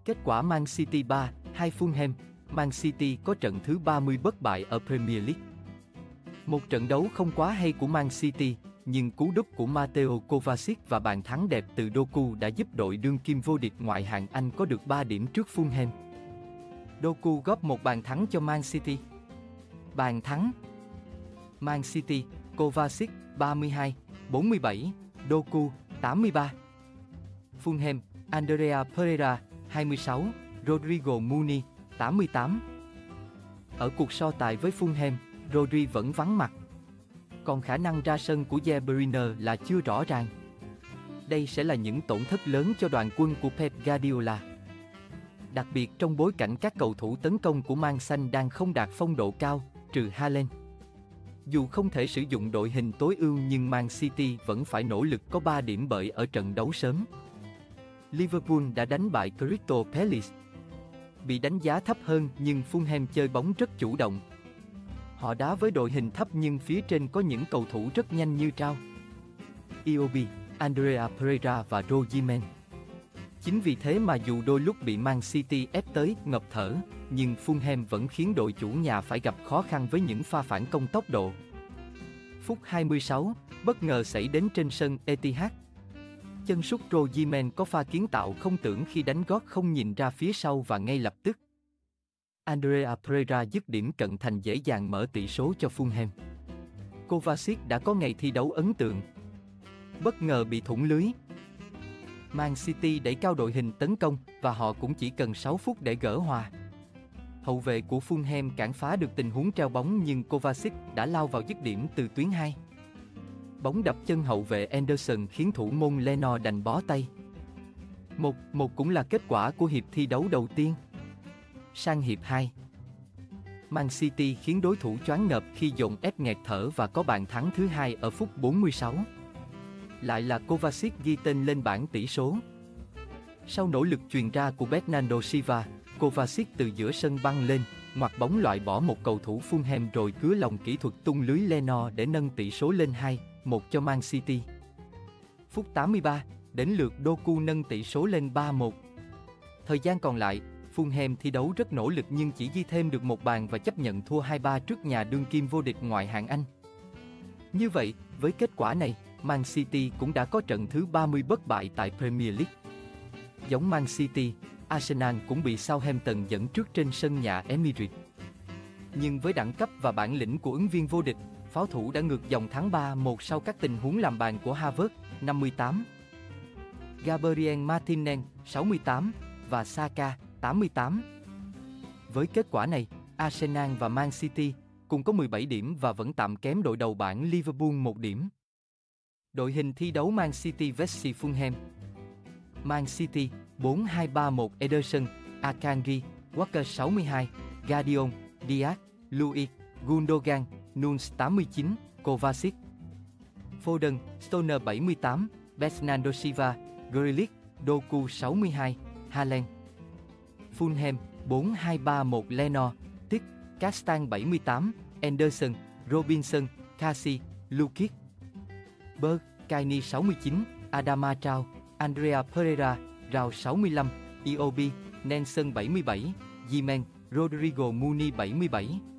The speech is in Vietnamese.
Kết quả Man City 3-2 Fulham. Man City có trận thứ 30 bất bại ở Premier League. Một trận đấu không quá hay của Man City, nhưng cú đúp của Mateo Kovacic và bàn thắng đẹp từ Doku đã giúp đội đương kim vô địch ngoại hạng Anh có được 3 điểm trước Fulham. Doku góp một bàn thắng cho Man City. Bàn thắng Man City, Kovacic 32, 47, Doku 83. Fulham, Andrea Pereira 26, Rodrigo Muni 88. Ở cuộc so tài với Fulham, Rodri vẫn vắng mặt. Còn khả năng ra sân của De Bruyne là chưa rõ ràng. Đây sẽ là những tổn thất lớn cho đoàn quân của Pep Guardiola. Đặc biệt trong bối cảnh các cầu thủ tấn công của Man Xanh đang không đạt phong độ cao, trừ Haaland. Dù không thể sử dụng đội hình tối ưu nhưng Man City vẫn phải nỗ lực có 3 điểm bởi ở trận đấu sớm. Liverpool đã đánh bại Crystal Palace. Bị đánh giá thấp hơn nhưng Fulham chơi bóng rất chủ động. Họ đá với đội hình thấp nhưng phía trên có những cầu thủ rất nhanh như Trao, Iwobi, Andrea Pereira và Roziman. Chính vì thế mà dù đôi lúc bị Man City ép tới ngập thở, nhưng Fulham vẫn khiến đội chủ nhà phải gặp khó khăn với những pha phản công tốc độ. Phút 26, bất ngờ xảy đến trên sân Etihad. Chân sút Roziman có pha kiến tạo không tưởng khi đánh gót không nhìn ra phía sau và ngay lập tức Andrea Pereira dứt điểm cận thành dễ dàng mở tỷ số cho Fulham. Kovacic đã có ngày thi đấu ấn tượng. Bất ngờ bị thủng lưới. Man City đẩy cao đội hình tấn công và họ cũng chỉ cần 6 phút để gỡ hòa. Hậu vệ của Fulham cản phá được tình huống treo bóng nhưng Kovacic đã lao vào dứt điểm từ tuyến 2. Bóng đập chân hậu vệ Anderson khiến thủ môn Leno đành bó tay. 1-1 cũng là kết quả của hiệp thi đấu đầu tiên. Sang hiệp 2, Man City khiến đối thủ choáng ngợp khi dồn ép nghẹt thở và có bàn thắng thứ hai ở phút 46. Lại là Kovacic ghi tên lên bảng tỷ số. Sau nỗ lực chuyền ra của Bernardo Silva, Kovacic từ giữa sân băng lên, ngoặt bóng loại bỏ một cầu thủ Fulham rồi cứa lòng kỹ thuật tung lưới Leno để nâng tỷ số lên 2-1 cho Man City. Phút 83, đến lượt Doku nâng tỷ số lên 3-1. Thời gian còn lại, Fulham thi đấu rất nỗ lực nhưng chỉ ghi thêm được một bàn và chấp nhận thua 2-3 trước nhà đương kim vô địch ngoại hạng Anh. Như vậy, với kết quả này, Man City cũng đã có trận thứ 30 bất bại tại Premier League. Giống Man City, Arsenal cũng bị Southampton dẫn trước trên sân nhà Emirates. Nhưng với đẳng cấp và bản lĩnh của ứng viên vô địch, pháo thủ đã ngược dòng thắng 3-1 sau các tình huống làm bàn của Havertz, 58, Gabriel Martinez, 68 và Saka, 88. Với kết quả này, Arsenal và Man City cùng có 17 điểm và vẫn tạm kém đội đầu bảng Liverpool 1 điểm. Đội hình thi đấu Man City vs Fulham. Man City 4-2-3-1 Ederson, Akanji, Walker 62, Guardiol, Diaz, Luiz, Gundogan, Nunes 89, Kovacic, Foden, Stoner 78, Bernardo Silva, Grealish, Doku 62, Haaland. Fulham 4-2-3-1 Leno, Tick, Castan 78, Anderson, Robinson, Casey, Lukic, Berg, Kaini 69, Adama Trao, Andrea Pereira, Rao 65, Iwobi, Nelson 77, Ziman, Rodrigo Muni 77.